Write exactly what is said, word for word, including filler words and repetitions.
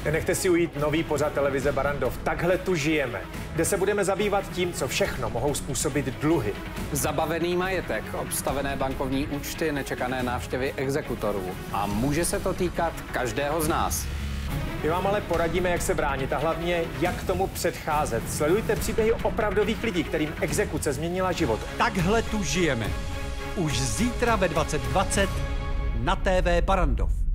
Nenechte si ujít nový pořad televize Barrandov. Takhle tu žijeme, kde se budeme zabývat tím, co všechno mohou způsobit dluhy. Zabavený majetek, obstavené bankovní účty, nečekané návštěvy exekutorů. A může se to týkat každého z nás. My vám ale poradíme, jak se bránit a hlavně, jak tomu předcházet. Sledujte příběhy opravdových lidí, kterým exekuce změnila život. Takhle tu žijeme. Už zítra ve dvacet dvacet na T V Barrandov.